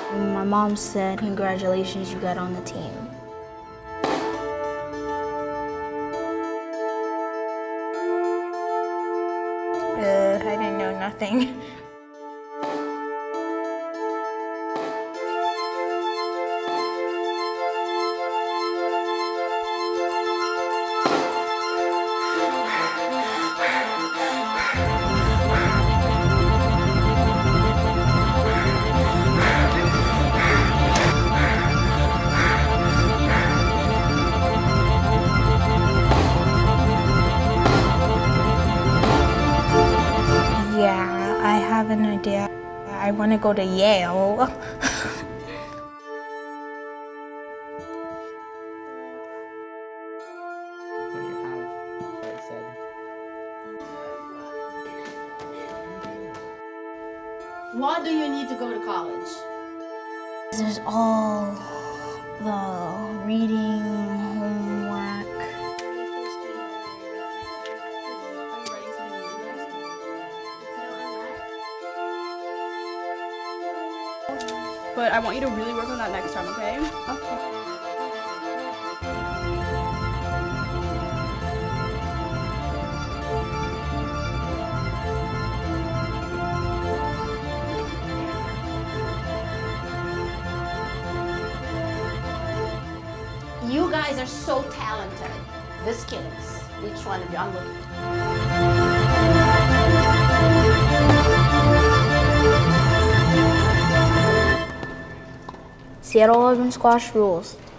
My mom said, "Congratulations, you got on the team." I didn't know nothing. Yeah, I have an idea. I want to go to Yale. Why do you need to go to college? There's all the reading, homework. But I want you to really work on that next time, okay? Okay. You guys are so talented. This kids, each one of you, I'm looking. Seattle Urban Squash rules.